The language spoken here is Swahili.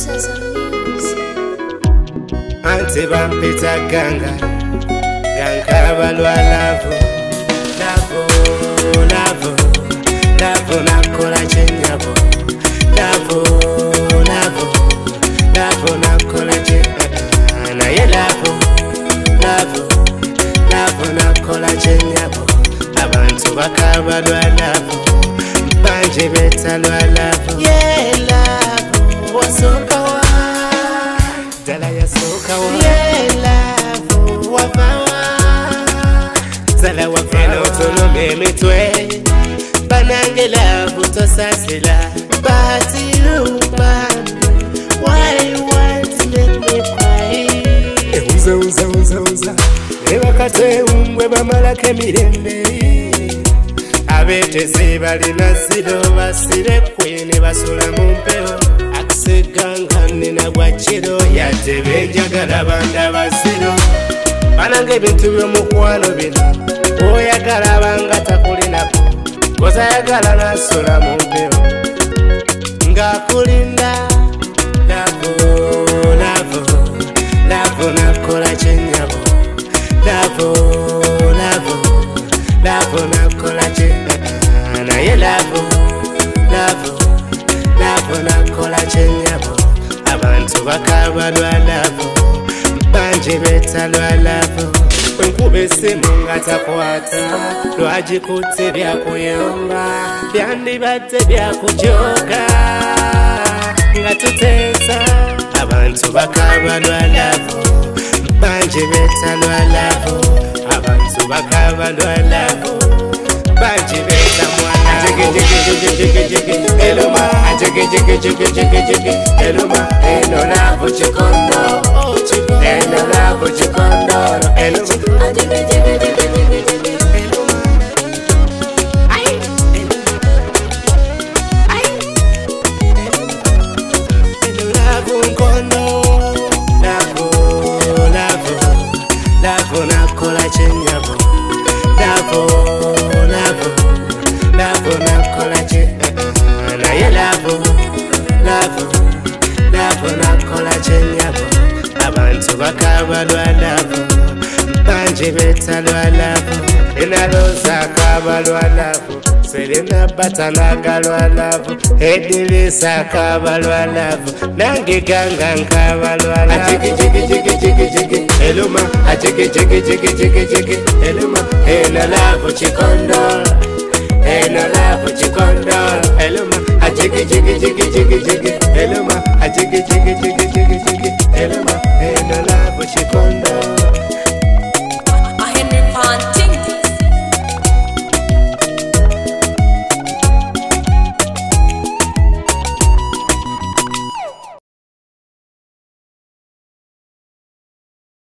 Ante bampita ganga balwa lavo nakola chenyabo lavo nakola chenyabo naye lavo nakola chenyabo abantu bakabalwa lavo banje betalwa lavo yeah lavo wasoka wa dala yasoka wa yeah lavo wafawa zala wafeno tolombe mitwe banange lavo tosasela but you why you want to make me cry uza ebakate umwe bamalake mirembe abeteze balina ziro basire kwene basula mu mpeho akisegangane na gwakiro yatebenjagala banda basiro banange ebintu by'omukwano bino oyagala banga takulinako kozayagala nasula mu mpeho ng'akulinda lavo nakola chenyabo lavo nakola chenyabo naye lavo nakola chenyabo abantu bakabalwa lavo banje betalwa lavo enkuba esimu nga takwata lwagikutte byakuyomba byandibadde byakujoga nga tuteesa abantu bakabalwa lavo banje betalwa lavo abantu bakabalwa lavo banje beta mwana eloma eloma eno lavo chikondo eno lavo chikondo lavo nakola chenyabo lavo nakola chenyabo naye lavo nakola chenyabo abantu bakabalwa lavo banje betalwa lavo enaloza kabalwa lavo Serena batanagalwa lavo Edilisa kabalwa lavo nange ganga nkabalwa lavo jigi eluma jigi eluma eno lavo chikondo eluma jigi eluma jigi